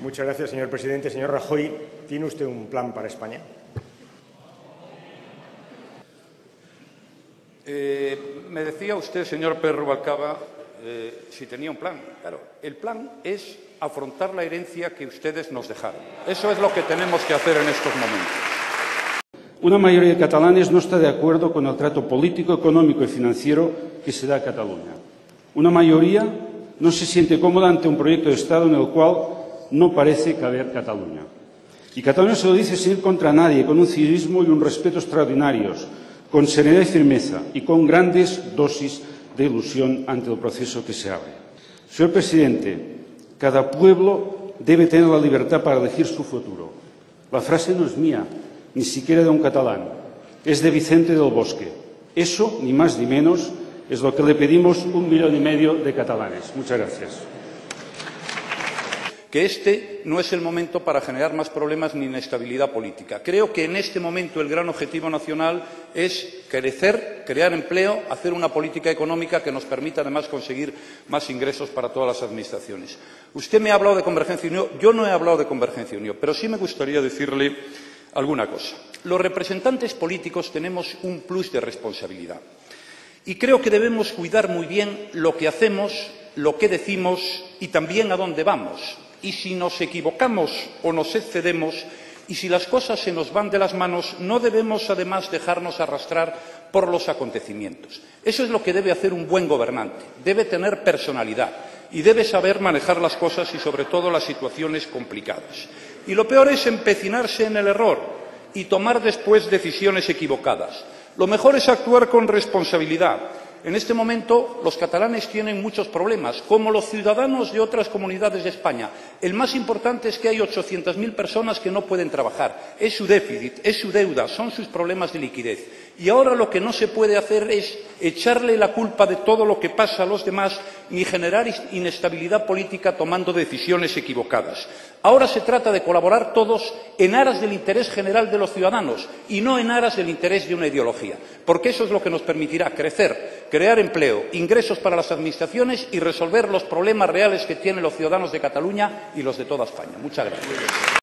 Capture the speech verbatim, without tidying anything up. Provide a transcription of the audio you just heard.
Muchas gracias, señor presidente. Señor Rajoy, ¿tiene usted un plan para España? Eh, me decía usted, señor Pérez Rubalcaba, eh, si tenía un plan. Claro, el plan es afrontar la herencia que ustedes nos dejaron. Eso es lo que tenemos que hacer en estos momentos. Una mayoría de catalanes no está de acuerdo con el trato político, económico y financiero que se da a Cataluña. Una mayoría no se siente cómoda ante un proyecto de Estado en el cual no parece caber Cataluña. Y Cataluña se lo dice sin ir contra nadie, con un civismo y un respeto extraordinarios, con serenidad y firmeza y con grandes dosis de ilusión ante el proceso que se abre. Señor presidente, cada pueblo debe tener la libertad para elegir su futuro. La frase no es mía, ni siquiera de un catalán, es de Vicente del Bosque. Eso, ni más ni menos, es lo que le pedimos un millón y medio de catalanes. Muchas gracias. Que este no es el momento para generar más problemas ni inestabilidad política. Creo que en este momento el gran objetivo nacional es crecer, crear empleo, hacer una política económica que nos permita además conseguir más ingresos para todas las administraciones. Usted me ha hablado de Convergencia y Unión, yo no he hablado de Convergencia y Unión, pero sí me gustaría decirle alguna cosa. Los representantes políticos tenemos un plus de responsabilidad y creo que debemos cuidar muy bien lo que hacemos, lo que decimos y también a dónde vamos. Y si nos equivocamos o nos excedemos y si las cosas se nos van de las manos, no debemos además dejarnos arrastrar por los acontecimientos. Eso es lo que debe hacer un buen gobernante. Debe tener personalidad y debe saber manejar las cosas y sobre todo las situaciones complicadas. Y lo peor es empecinarse en el error y tomar después decisiones equivocadas. Lo mejor es actuar con responsabilidad. En este momento los catalanes tienen muchos problemas, como los ciudadanos de otras comunidades de España. El más importante es que hay ochocientas mil personas que no pueden trabajar. Es su déficit, es su deuda, son sus problemas de liquidez. Y ahora lo que no se puede hacer es echarle la culpa de todo lo que pasa a los demás ni generar inestabilidad política tomando decisiones equivocadas. Ahora se trata de colaborar todos en aras del interés general de los ciudadanos y no en aras del interés de una ideología, porque eso es lo que nos permitirá crecer, crear empleo, ingresos para las administraciones y resolver los problemas reales que tienen los ciudadanos de Cataluña y los de toda España. Muchas gracias.